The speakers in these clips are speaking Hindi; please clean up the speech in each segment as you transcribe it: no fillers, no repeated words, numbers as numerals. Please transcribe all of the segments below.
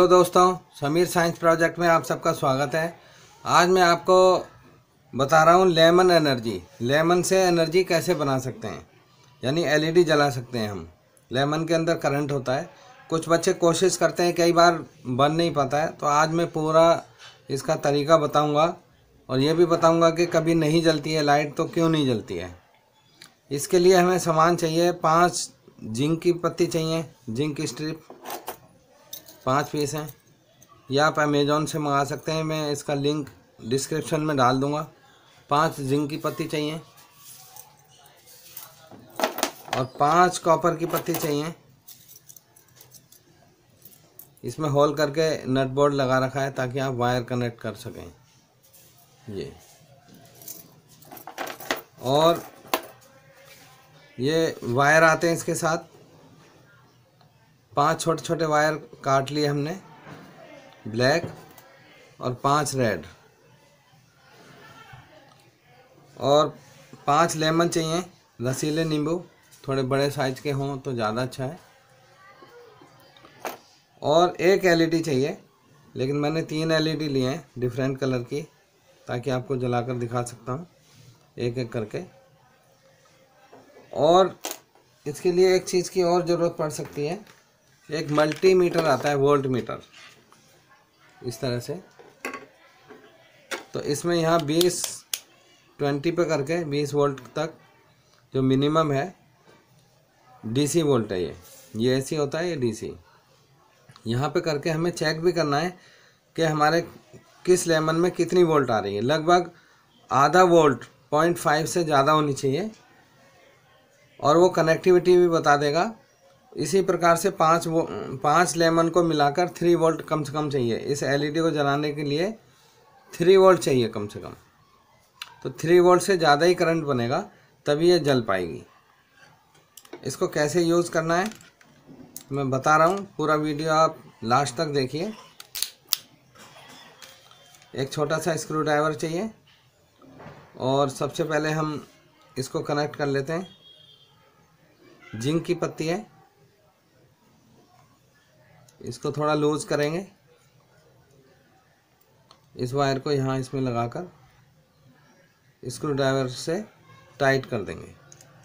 हेलो दोस्तों, समीर साइंस प्रोजेक्ट में आप सबका स्वागत है। आज मैं आपको बता रहा हूँ लेमन एनर्जी। लेमन से एनर्जी कैसे बना सकते हैं, यानी एलईडी जला सकते हैं हम। लेमन के अंदर करंट होता है। कुछ बच्चे कोशिश करते हैं, कई बार बन नहीं पाता है। तो आज मैं पूरा इसका तरीका बताऊँगा और ये भी बताऊँगा कि कभी नहीं जलती है लाइट तो क्यों नहीं जलती है। इसके लिए हमें सामान चाहिए। 5 जिंक की पत्ती चाहिए, जिंक स्ट्रिप 5 पीस हैं। या आप अमेज़ॉन से मंगा सकते हैं, मैं इसका लिंक डिस्क्रिप्शन में डाल दूंगा। 5 जिंक की पत्ती चाहिए और 5 कॉपर की पत्ती चाहिए। इसमें होल करके नट बोल्ट लगा रखा है ताकि आप वायर कनेक्ट कर सकें। ये और ये वायर आते हैं इसके साथ। 5 छोटे छोटे वायर काट लिए हमने, ब्लैक और 5 रेड, और 5 लेमन चाहिए, रसीले नींबू, थोड़े बड़े साइज के हों तो ज़्यादा अच्छा है। और एक एलईडी चाहिए, लेकिन मैंने 3 एलईडी लिए हैं डिफरेंट कलर की, ताकि आपको जलाकर दिखा सकता हूँ एक एक करके। और इसके लिए एक चीज़ की और ज़रूरत पड़ सकती है। एक मल्टीमीटर आता है, वोल्ट मीटर, इस तरह से। तो इसमें यहाँ 20 पे करके 20 वोल्ट तक जो मिनिमम है, डीसी वोल्ट है। ये एसी होता है, ये डीसी। यहाँ पे करके हमें चेक भी करना है कि हमारे किस लेमन में कितनी वोल्ट आ रही है। लगभग आधा वोल्ट 0.5 से ज़्यादा होनी चाहिए, और वो कनेक्टिविटी भी बता देगा। इसी प्रकार से 5 लेमन को मिलाकर 3 वोल्ट कम से कम चाहिए। इस एलईडी को जलाने के लिए 3 वोल्ट चाहिए कम से कम। तो 3 वोल्ट से ज़्यादा ही करंट बनेगा, तभी ये जल पाएगी। इसको कैसे यूज़ करना है मैं बता रहा हूँ, पूरा वीडियो आप लास्ट तक देखिए। एक छोटा सा स्क्रू ड्राइवर चाहिए, और सबसे पहले हम इसको कनेक्ट कर लेते हैं। जिंक की पत्ती है, इसको थोड़ा लूज करेंगे। इस वायर को यहाँ इसमें लगाकर स्क्रू ड्राइवर से टाइट कर देंगे।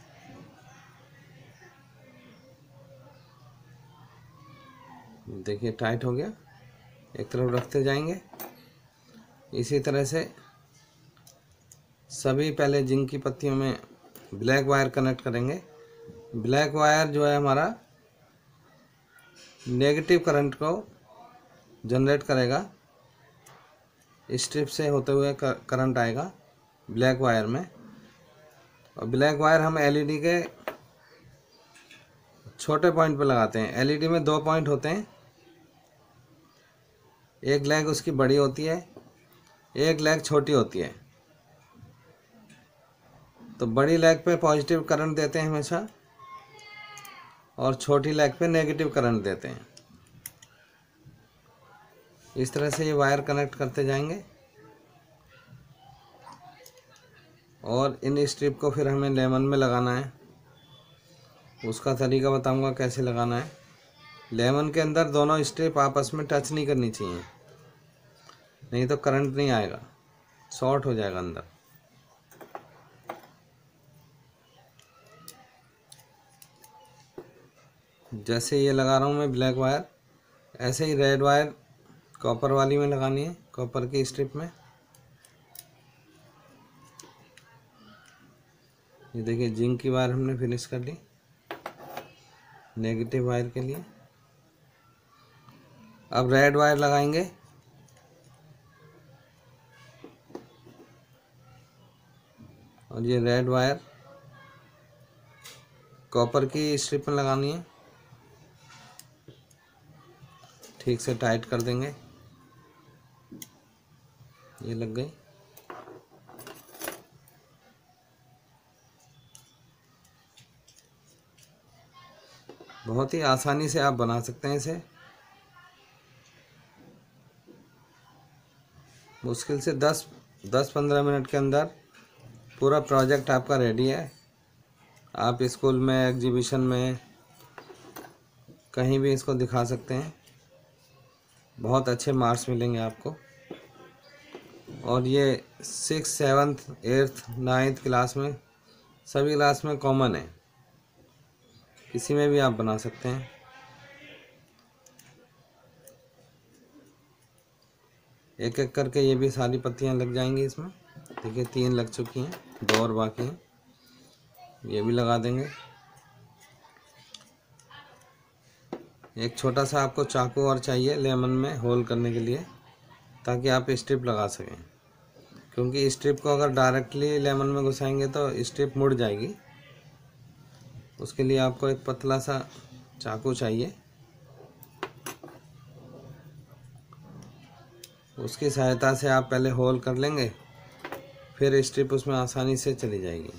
देखिए टाइट हो गया। एक तरफ रखते जाएंगे। इसी तरह से सभी पहले जिंक की पत्तियों में ब्लैक वायर कनेक्ट करेंगे। ब्लैक वायर जो है हमारा नेगेटिव करंट को जनरेट करेगा। स्ट्रिप से होते हुए करंट आएगा ब्लैक वायर में। और ब्लैक वायर हम एलईडी के छोटे पॉइंट पे लगाते हैं। एलईडी में 2 पॉइंट होते हैं, एक लेग उसकी बड़ी होती है, एक लेग छोटी होती है। तो बड़ी लेग पे पॉजिटिव करंट देते हैं हमेशा, और छोटी लेग पे नेगेटिव करंट देते हैं। इस तरह से ये वायर कनेक्ट करते जाएंगे, और इन स्ट्रिप को फिर हमें लेमन में लगाना है। उसका तरीका बताऊंगा कैसे लगाना है। लेमन के अंदर दोनों स्ट्रिप आपस में टच नहीं करनी चाहिए, नहीं तो करंट नहीं आएगा, शॉर्ट हो जाएगा अंदर। जैसे ये लगा रहा हूँ मैं ब्लैक वायर, ऐसे ही रेड वायर कॉपर वाली में लगानी है, कॉपर की स्ट्रिप में। ये देखिए जिंक की वायर हमने फिनिश कर ली नेगेटिव वायर के लिए। अब रेड वायर लगाएंगे। और ये रेड वायर कॉपर की स्ट्रिप में लगानी है। ठीक से टाइट कर देंगे। ये लग गई। बहुत ही आसानी से आप बना सकते हैं इसे। मुश्किल से 10-15 मिनट के अंदर पूरा प्रोजेक्ट आपका रेडी है। आप स्कूल में, एग्जीबिशन में, कहीं भी इसको दिखा सकते हैं। बहुत अच्छे मार्क्स मिलेंगे आपको। और ये 6th 7th 8th 9th class में, सभी क्लास में कॉमन है, किसी में भी आप बना सकते हैं। एक एक करके ये भी सारी पत्तियां लग जाएंगी इसमें। देखिए 3 लग चुकी हैं, 2 और बाकी हैं, ये भी लगा देंगे। एक छोटा सा आपको चाकू और चाहिए लेमन में होल करने के लिए, ताकि आप स्ट्रिप लगा सकें, क्योंकि स्ट्रिप को अगर डायरेक्टली लेमन में घुसाएंगे तो स्ट्रिप मुड़ जाएगी। उसके लिए आपको एक पतला सा चाकू चाहिए, उसकी सहायता से आप पहले होल कर लेंगे, फिर स्ट्रिप उसमें आसानी से चली जाएगी।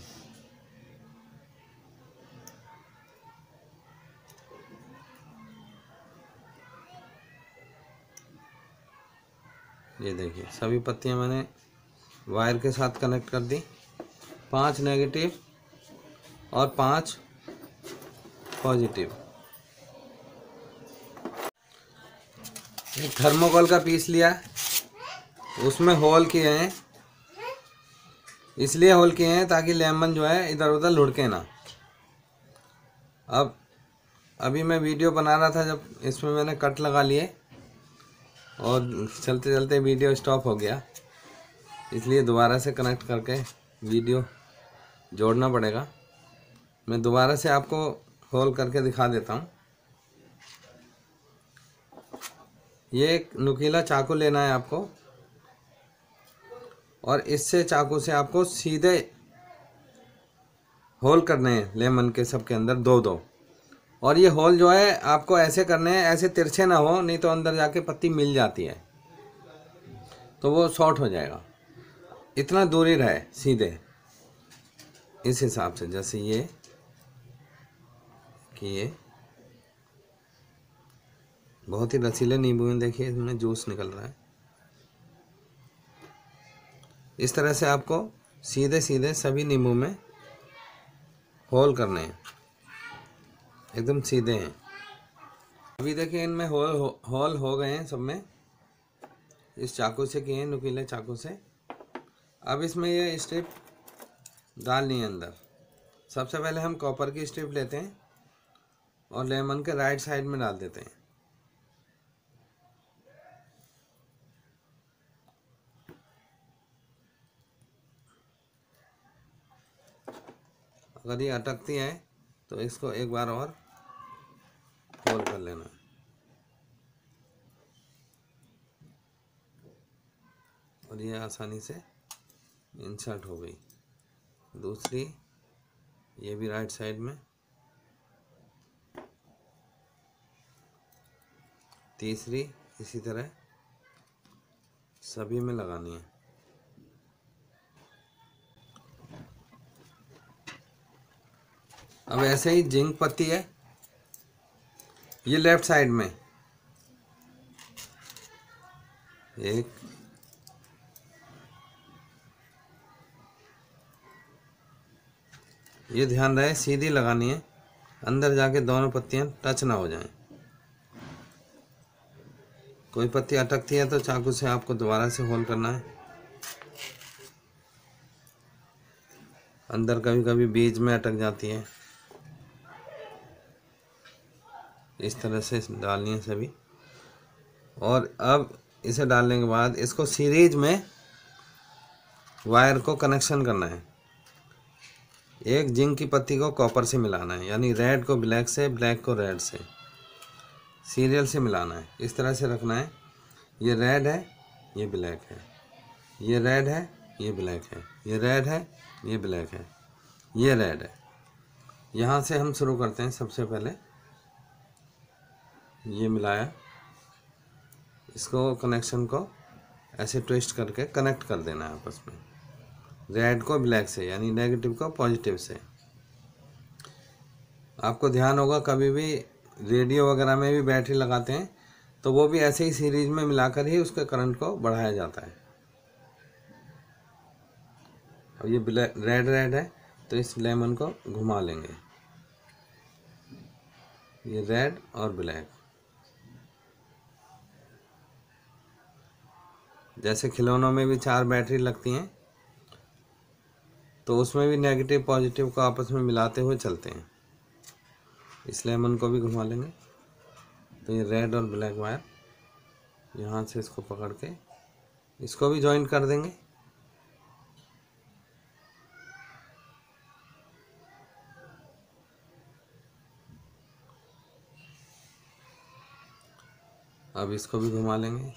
ये देखिए सभी पत्तियां मैंने वायर के साथ कनेक्ट कर दी, 5 नेगेटिव और 5 पॉजिटिव। एक थर्मोकोल का पीस लिया, उसमें होल किए हैं, इसलिए होल किए हैं ताकि लेमन जो है इधर उधर लुढ़के ना। अब अभी मैं वीडियो बना रहा था, जब इसमें मैंने कट लगा लिए और चलते चलते वीडियो स्टॉप हो गया, इसलिए दोबारा से कनेक्ट करके वीडियो जोड़ना पड़ेगा। मैं दोबारा से आपको होल करके दिखा देता हूँ। ये एक नुकीला चाकू लेना है आपको, और इससे चाकू से आपको सीधे होल करने हैं लेमन के सबके अंदर 2-2। और ये होल जो है आपको ऐसे करने हैं, ऐसे तिरछे ना हो, नहीं तो अंदर जाके पत्ती मिल जाती है तो वो शॉर्ट हो जाएगा। इतना दूरी रहे सीधे, इस हिसाब से, जैसे ये कि ये बहुत ही रसीले नींबू हैं, देखिए इसमें जूस निकल रहा है। इस तरह से आपको सीधे सीधे सभी नींबू में होल करने हैं, एकदम सीधे हैं। अभी देखिए इनमें होल हो गए हैं सब में, इस चाकू से किए हैं, नुकीले चाकू से। अब इसमें ये स्ट्रिप डालनी है अंदर। सबसे पहले हम कॉपर की स्ट्रिप लेते हैं और लेमन के राइट साइड में डाल देते हैं। अगर ये अटकती है तो इसको एक बार और होल कर लेना है। और ये आसानी से इंसर्ट हो गई। दूसरी, ये भी राइट साइड में। तीसरी इसी तरह सभी में लगानी है। अब ऐसे ही जिंक पत्ती है, ये लेफ्ट साइड में एक, ये ध्यान रहे सीधी लगानी है, अंदर जाके दोनों पत्तियां टच ना हो जाएं। कोई पत्ती अटकती है तो चाकू से आपको दोबारा से होल करना है। अंदर कभी कभी बीज में अटक जाती है, इस तरह से डालनी है सभी। और अब इसे डालने के बाद इसको सीरीज में वायर को कनेक्शन करना है। एक जिंक की पत्ती को कॉपर से मिलाना है, यानी रेड को ब्लैक से, ब्लैक को रेड से, सीरियल से मिलाना है। इस तरह से रखना है, ये रेड है, ये ब्लैक है, ये रेड है, ये ब्लैक है, ये रेड है, ये ब्लैक है, ये रेड है। यहाँ से हम शुरू करते हैं। सबसे पहले ये मिलाया, इसको कनेक्शन को ऐसे ट्विस्ट करके कनेक्ट कर देना है आपस में, रेड को ब्लैक से, यानी नेगेटिव को पॉजिटिव से। आपको ध्यान होगा कभी भी रेडियो वगैरह में भी बैटरी लगाते हैं तो वो भी ऐसे ही सीरीज में मिलाकर ही उसके करंट को बढ़ाया जाता है। और ये ब्लैक रेड है तो इस लेमन को घुमा लेंगे, ये रेड और ब्लैक। जैसे खिलौनों में भी 4 बैटरी लगती हैं, तो उसमें भी नेगेटिव पॉजिटिव को आपस में मिलाते हुए चलते हैं। इस लेमन को भी घुमा लेंगे। तो ये रेड और ब्लैक वायर यहाँ से इसको पकड़ के इसको भी जॉइंट कर देंगे। अब इसको भी घुमा लेंगे।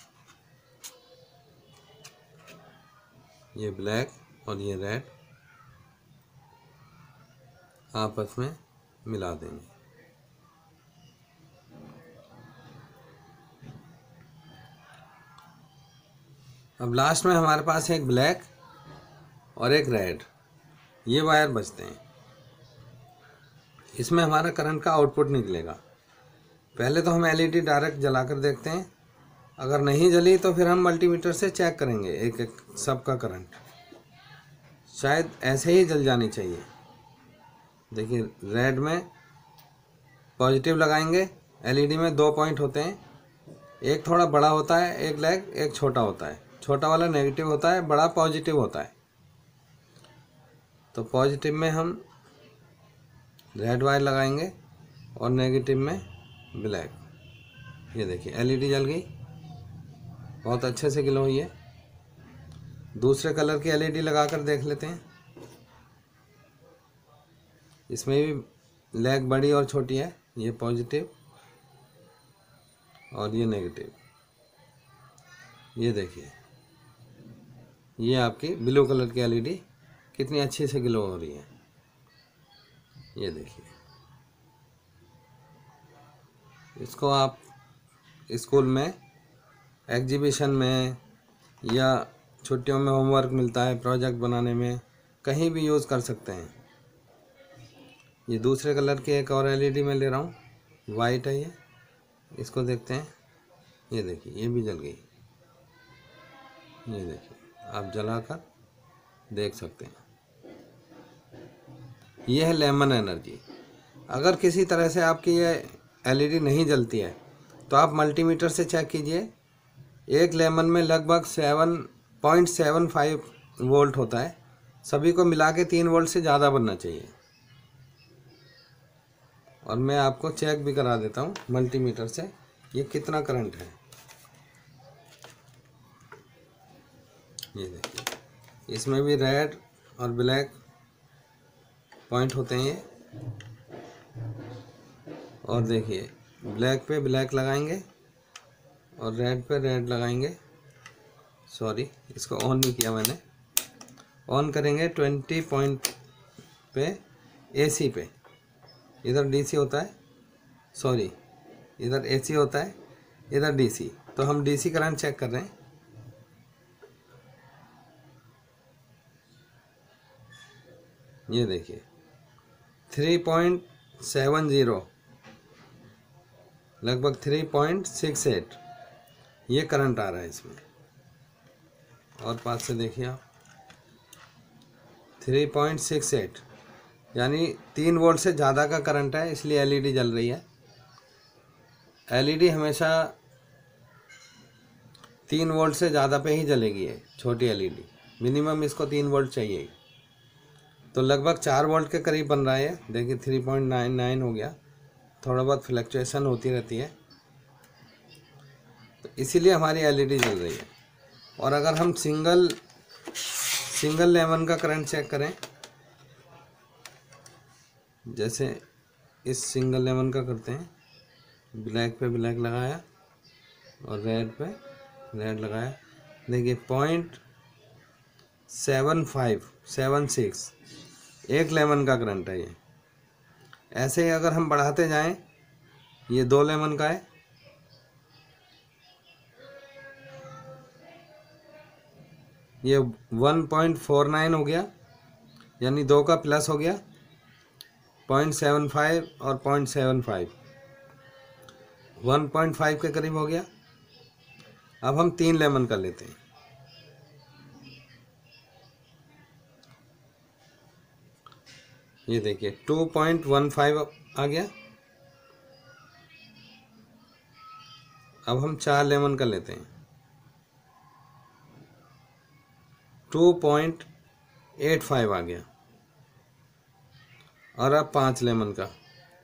ये ब्लैक और ये रेड आपस में मिला देंगे। अब लास्ट में हमारे पास एक ब्लैक और एक रेड, ये वायर बचते हैं। इसमें हमारा करंट का आउटपुट निकलेगा। पहले तो हम एलईडी डायरेक्ट जलाकर देखते हैं, अगर नहीं जली तो फिर हम मल्टीमीटर से चेक करेंगे एक एक सब का करंट। शायद ऐसे ही जल जानी चाहिए। देखिए रेड में पॉजिटिव लगाएंगे। एलईडी में 2 पॉइंट होते हैं, एक थोड़ा बड़ा होता है, एक ब्लैक, एक छोटा होता है। छोटा वाला नेगेटिव होता है, बड़ा पॉजिटिव होता है। तो पॉजिटिव में हम रेड वायर लगाएंगे और नेगेटिव में ब्लैक। ये देखिए एलईडी जल गई, बहुत अच्छे से ग्लो हुई है। दूसरे कलर की एलईडी लगाकर देख लेते हैं। इसमें भी लैग बड़ी और छोटी है, ये पॉजिटिव और ये नेगेटिव। ये देखिए ये आपकी ब्लू कलर की एलईडी कितनी अच्छी से ग्लो हो रही है। ये देखिए, इसको आप स्कूल में एग्जीबिशन में या छुट्टियों में होमवर्क मिलता है प्रोजेक्ट बनाने में, कहीं भी यूज़ कर सकते हैं। ये दूसरे कलर की एक और एलईडी मैं ले रहा हूँ, वाइट है ये, इसको देखते हैं। ये देखिए ये भी जल गई। ये देखिए आप जलाकर देख सकते हैं। ये है लेमन एनर्जी। अगर किसी तरह से आपकी ये एलईडी नहीं जलती है तो आप मल्टीमीटर से चेक कीजिए। एक लेमन में लगभग 7.75 वोल्ट होता है। सभी को मिला के 3 वोल्ट से ज़्यादा बनना चाहिए। और मैं आपको चेक भी करा देता हूँ मल्टीमीटर से ये कितना करंट है। ये देखिए इसमें भी रेड और ब्लैक पॉइंट होते हैं ये। और देखिए ब्लैक पे ब्लैक लगाएंगे और रेड पे रेड लगाएंगे। सॉरी, इसको ऑन नहीं किया मैंने। ऑन करेंगे 20 पॉइंट पे एसी पे। इधर डीसी होता है, सॉरी इधर एसी होता है, इधर डीसी। तो हम डीसी करंट चेक कर रहे हैं। ये देखिए 3.70 लगभग 3.68 ये करंट आ रहा है इसमें। और पास से देखिए आप 3.68 यानी 3 वोल्ट से ज़्यादा का करंट है, इसलिए एलईडी जल रही है। एलईडी हमेशा 3 वोल्ट से ज़्यादा पे ही जलेगी है, छोटी एलईडी। मिनिमम इसको 3 वोल्ट चाहिए। तो लगभग 4 वोल्ट के करीब बन रहा है। देखिए 3.99 हो गया। थोड़ा बहुत फ्लक्चुएशन होती रहती है, तो इसीलिए हमारी एलईडी जल रही है। और अगर हम सिंगल लेमन का करंट चेक करें, जैसे इस सिंगल लेमन का करते हैं, ब्लैक पे ब्लैक लगाया और रेड पे रेड लगाया। देखिए 0.7576 एक लेमन का करंट है ये। ऐसे ही अगर हम बढ़ाते जाएं, ये 2 लेमन का है, ये 1.49 हो गया, यानी 2 का प्लस हो गया। 0.75 और 0.75 1.5 के करीब हो गया। अब हम 3 लेमन का लेते हैं। ये देखिए 2.15 आ गया। अब हम 4 लेमन का लेते हैं। 2.85 आ गया। और अब 5 लेमन का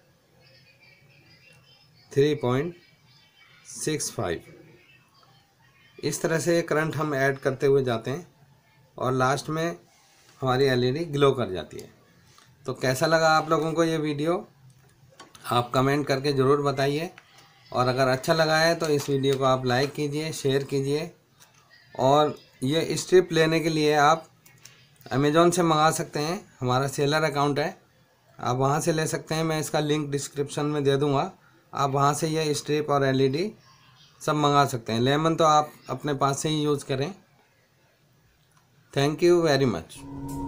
3.65। इस तरह से करंट हम ऐड करते हुए जाते हैं और लास्ट में हमारी एलईडी ग्लो कर जाती है। तो कैसा लगा आप लोगों को ये वीडियो, आप कमेंट करके ज़रूर बताइए। और अगर अच्छा लगा है तो इस वीडियो को आप लाइक कीजिए, शेयर कीजिए। और ये स्ट्रिप लेने के लिए आप अमेज़ॉन से मंगा सकते हैं, हमारा सेलर अकाउंट है, आप वहाँ से ले सकते हैं। मैं इसका लिंक डिस्क्रिप्शन में दे दूँगा, आप वहाँ से ये स्ट्रिप और एलईडी सब मंगा सकते हैं। लेमन तो आप अपने पास से ही यूज़ करें। Thank you very much.